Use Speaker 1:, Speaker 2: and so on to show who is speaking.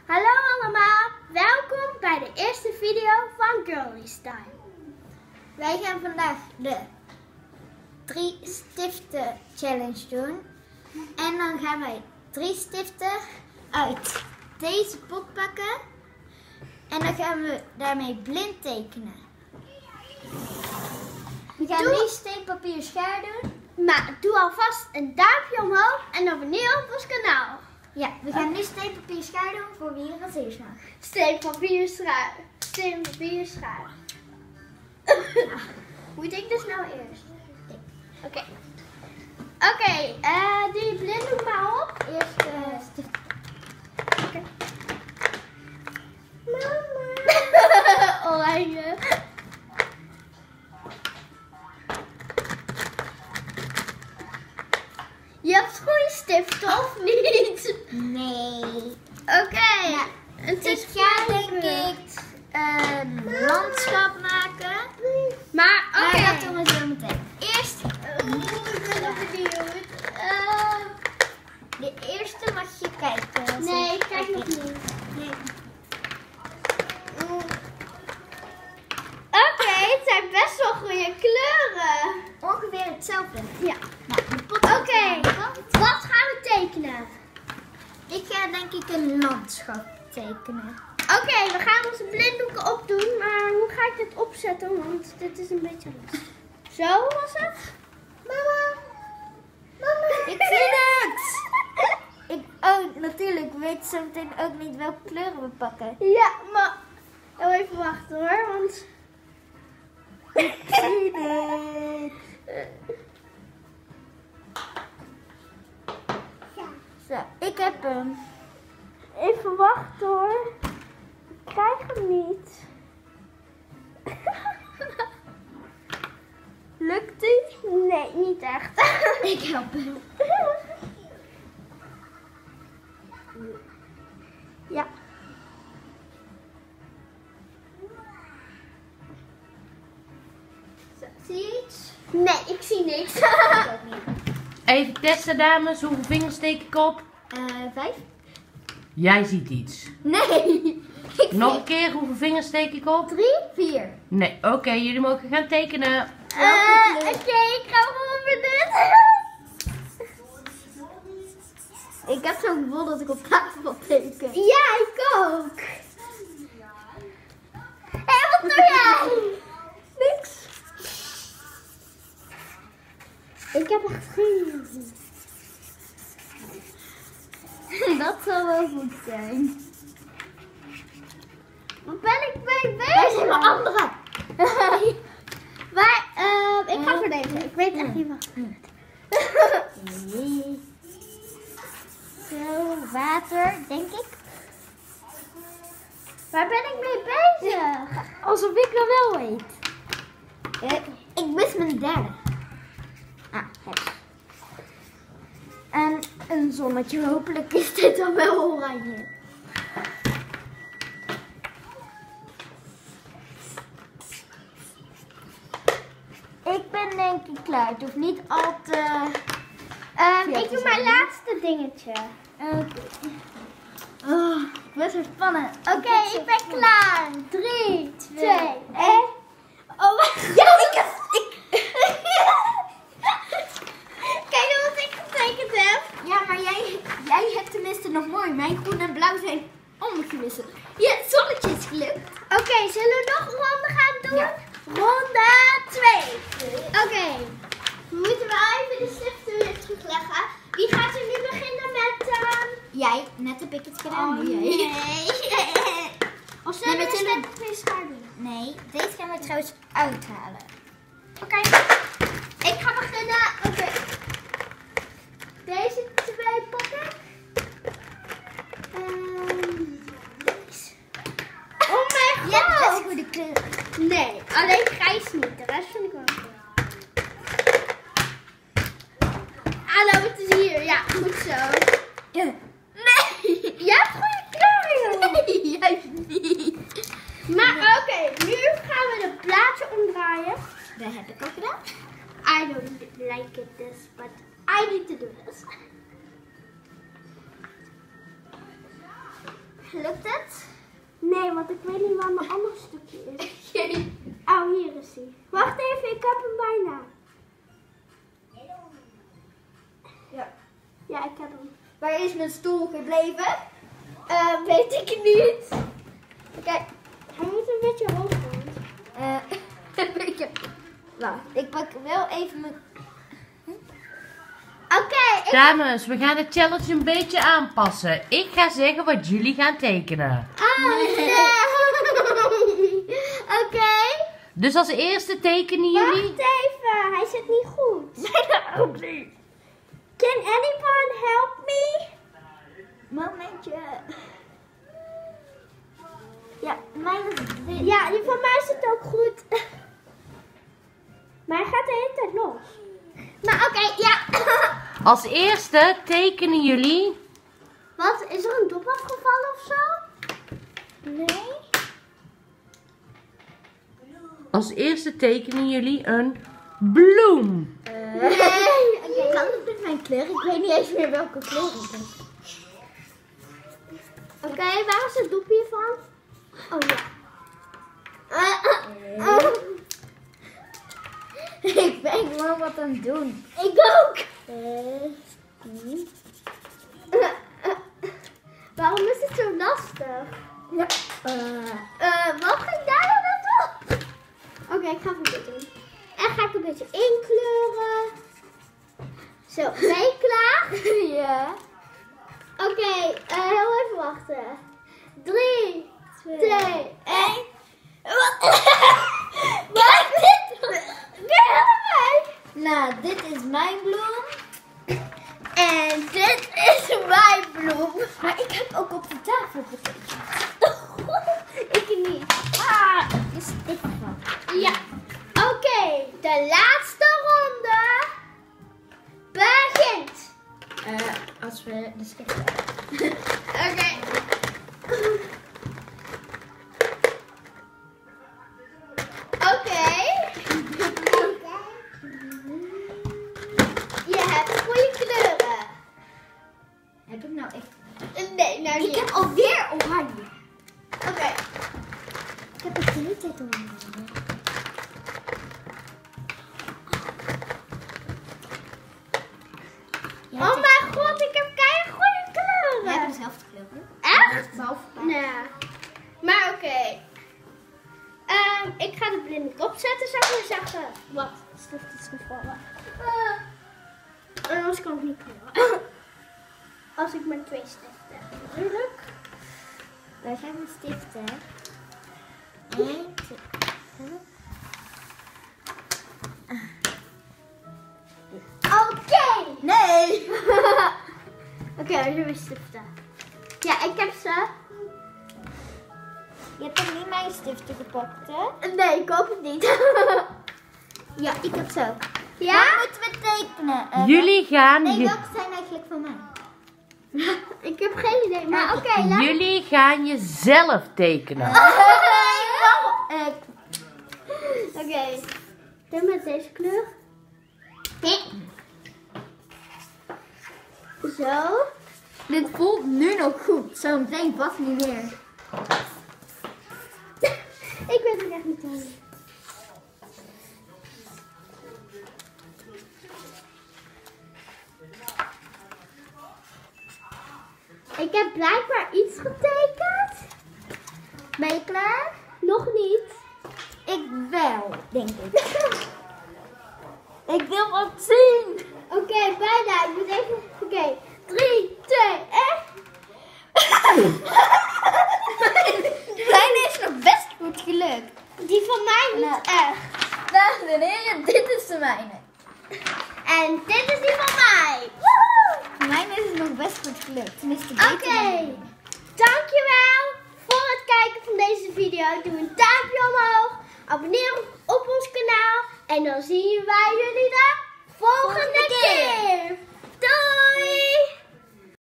Speaker 1: Hallo allemaal, welkom bij de eerste video van Girlies Time.
Speaker 2: Wij gaan vandaag de 3 stiften challenge doen. En dan gaan wij 3 stiften uit deze pot pakken. En dan gaan we daarmee blind tekenen. We gaan nu steen, papier, schaar doen.
Speaker 1: Maar doe alvast een duimpje omhoog en abonneer op ons kanaal.
Speaker 2: Ja, we gaan nu steen, papier, schaar doen voor wie er als eerst mag.
Speaker 1: Steen, papier, schaar. Steen, papier, schaar. Moet ik dus nou eerst? Oké. Oké, doe je blinddoek maar op.
Speaker 2: Eerst stift.
Speaker 1: Okay. Mama. Oranje. Je hebt goede stiften of niet?
Speaker 2: Nee.
Speaker 1: Oké.
Speaker 2: Ja, ik ga denk ik een landschap maken.
Speaker 1: Maar oké.
Speaker 2: Dat doen we zo meteen. Eerst,
Speaker 1: Ik ben nog benieuwd.
Speaker 2: de eerste mag je kijken.
Speaker 1: Nee, ik kijk nog niet.
Speaker 2: Nee.
Speaker 1: Oké, het zijn best wel goede kleuren.
Speaker 2: Ongeveer hetzelfde.
Speaker 1: Ja.
Speaker 2: Nou, de pot.
Speaker 1: Oké, wat gaan we tekenen?
Speaker 2: Ik ga denk ik een landschap tekenen.
Speaker 1: Oké, we gaan onze blinddoeken opdoen, maar hoe ga ik dit opzetten? Want dit is een beetje lastig. Zo was het? Mama. Mama.
Speaker 2: Ik zie het! Natuurlijk, we weten zo meteen ook niet welke kleuren we pakken.
Speaker 1: Ja, maar even wachten hoor, want
Speaker 2: Ik zie het! Zo, ik heb hem.
Speaker 1: even wachten hoor. Ik krijg hem niet. Lukt die? Nee, niet echt.
Speaker 2: Ik help hem.
Speaker 1: Ja.
Speaker 2: Zo, zie je iets?
Speaker 1: Nee, ik zie niks.
Speaker 2: Ik ook niet.
Speaker 3: Even testen, dames. Hoeveel vingers steek ik op?
Speaker 2: 5?
Speaker 3: Jij ziet iets.
Speaker 2: Nee!
Speaker 3: Nog een keer, hoeveel vingers steek ik op?
Speaker 2: 3? 4.
Speaker 3: Nee, oké, jullie mogen gaan tekenen.
Speaker 1: Oké, ik ga gewoon weer dit.
Speaker 2: Ik heb zo'n gevoel dat ik op tafel teken.
Speaker 1: Ja, ik ook. Hé, wat doe jij?
Speaker 2: Niks.
Speaker 1: Ik heb echt geen idee.
Speaker 2: Dat zal wel goed zijn.
Speaker 1: Waar ben ik mee bezig?
Speaker 2: Waar zijn mijn andere?
Speaker 1: Ik ga voor deze. Ik weet echt niet wat.
Speaker 2: Zo, water, denk ik.
Speaker 1: Waar ben ik mee bezig? Alsof ik dat wel weet.
Speaker 2: Ik mis mijn derde. Ah, het. En een zonnetje. Hopelijk is dit dan wel oranje. Ik ben denk ik klaar. Het hoeft niet al te...
Speaker 1: Ik doe mijn laatste dingetje.
Speaker 2: Oké. Oh, ik ben zo spannend.
Speaker 1: Oké, ik ben klaar. 3, 2, 1. Oh,
Speaker 2: Ja, ik
Speaker 1: kijk nou wat ik getekend heb.
Speaker 2: Ja, maar jij hebt tenminste nog mooi. Mijn groen en blauw zijn omgewisseld. Ja, het zonnetje is gelukt.
Speaker 1: Oké, zullen we nog een ronde gaan doen?
Speaker 2: Ja.
Speaker 1: Ronde 2. Oké. We moeten wel even de stiften weer terugleggen. Wie gaat er nu beginnen met...
Speaker 2: Jij, net heb ik het gedaan.
Speaker 1: Oh,
Speaker 2: nu jij.
Speaker 1: nee. Of zullen
Speaker 2: Nee,
Speaker 1: we
Speaker 2: maar
Speaker 1: steen, papier, schaar doen?
Speaker 2: Nee, deze gaan we trouwens uithalen.
Speaker 1: Oké. Ik ga beginnen. Oké. Deze 2 pakken. Deze. Oh mijn god.
Speaker 2: Je hebt best goede kleur.
Speaker 1: Nee, alleen grijs niet. De rest vind ik wel goed. Hallo, het is hier. Ja, goed zo.
Speaker 2: Ja.
Speaker 1: Nee, jij hebt goede kleuren, joh.
Speaker 2: Nee, juist niet.
Speaker 1: Maar oké, nu gaan we het plaatje omdraaien.
Speaker 2: Dat heb ik al gedaan.
Speaker 1: I don't like it this, but I need to do this.
Speaker 2: Lukt het?
Speaker 1: Nee, want ik weet niet waar mijn andere stukje is. Oh, hier is hij. Wacht even, ik heb hem bijna.
Speaker 2: Ja.
Speaker 1: Ja, ik heb hem.
Speaker 2: Waar is mijn stoel gebleven?
Speaker 1: Weet ik niet. Kijk, hij moet een beetje hoog gaan.
Speaker 2: Wacht, ik pak wel even mijn...
Speaker 1: Oké,
Speaker 3: Dames, we gaan de challenge een beetje aanpassen. Ik ga zeggen wat jullie gaan tekenen.
Speaker 1: Oké.
Speaker 3: Dus als eerste tekenen jullie...
Speaker 1: Wacht even, hij zit niet goed. Can anyone help me?
Speaker 2: Momentje. Ja, mijn is dit.
Speaker 1: Ja, die van mij zit ook goed. Maar hij gaat de hele tijd los. Maar oké, ja.
Speaker 3: Als eerste tekenen jullie...
Speaker 1: Wat? Is er een dop afgevallen of zo?
Speaker 2: Nee.
Speaker 3: Als eerste tekenen jullie een bloem.
Speaker 2: Oké, kan het met mijn kleur? Ik weet niet eens meer welke kleur het is.
Speaker 1: Oké, waar is het dopje van? Oh ja.
Speaker 2: Ik ben gewoon wat aan het doen.
Speaker 1: Ik ook. Waarom is het zo lastig?
Speaker 2: Ja.
Speaker 1: Wat ga ik daar nou naartoe? Oké, ik ga even dit doen. En ga ik een beetje inkleuren. Zo, ben je klaar?
Speaker 2: Ja.
Speaker 1: Oké, heel even wachten. 3, 2, 1. Wat is dit?
Speaker 2: Nou, dit is mijn bloem.
Speaker 1: En dit is mijn bloem.
Speaker 2: Maar ik heb ook op de tafel getekend.
Speaker 1: Ik niet.
Speaker 2: Is dit van?
Speaker 1: Ja. Oké, de laatste ronde begint.
Speaker 2: Als we de schrift
Speaker 1: Oké. Oké. Je hebt goede kleuren.
Speaker 2: Heb ik nou echt...
Speaker 1: Nee, nou
Speaker 2: Ik
Speaker 1: niet.
Speaker 2: heb alweer oranje.
Speaker 1: Oké.
Speaker 2: Ik heb het de hele tijd oranje.
Speaker 1: Oh mijn god, ik heb keihard goede kleuren.
Speaker 2: We hebben dezelfde kleuren.
Speaker 1: Echt?
Speaker 2: Behalve
Speaker 1: Nee. Maar oké. Ik ga de blinde opzetten, zou ik maar zeggen. Wat? De stift is gevallen. Anders kan ik niet kleuren. Als ik maar 2 stiften heb, natuurlijk.
Speaker 2: Wij hebben stiften. 1, 2, 3.
Speaker 1: Oké.
Speaker 2: Nee!
Speaker 1: Oké, dan hebben we stiften. Ja, ik heb ze.
Speaker 2: Je hebt toch niet mijn stiften gepakt, hè?
Speaker 1: Nee, ik hoop het niet.
Speaker 2: Ja, ik heb ze ook.
Speaker 1: Ja?
Speaker 2: Waar moeten we tekenen?
Speaker 3: Jullie gaan...
Speaker 2: Nee, welke zijn eigenlijk van mij?
Speaker 1: Ik heb geen idee. Maar oké, laat.
Speaker 3: Jullie gaan jezelf tekenen.
Speaker 1: Oké. Doe met deze kleur. Zo.
Speaker 2: Dit voelt nu nog goed. Zo meteen past niet meer.
Speaker 1: Ik weet het echt niet hoe. Ik heb blijkbaar iets getekend.
Speaker 2: Ben je klaar?
Speaker 1: Nog niet.
Speaker 2: Ik wel, denk ik. Ik wil wat zien.
Speaker 1: Oké, bijna. Ik moet even... Oké. 3, 2, 1.
Speaker 2: Mijn is nog best goed gelukt.
Speaker 1: Die van mij niet
Speaker 2: Nou.
Speaker 1: echt.
Speaker 2: Dames en heren, dit is de mijne.
Speaker 1: En dit is die van mij.
Speaker 2: Mijn is nog best goed gelukt. Tenminste,
Speaker 1: Oké.
Speaker 2: beter dan mijne.
Speaker 1: Dankjewel voor het kijken van deze video. Doe een duimpje omhoog. Abonneer op ons kanaal. En dan zien wij jullie de volgende keer.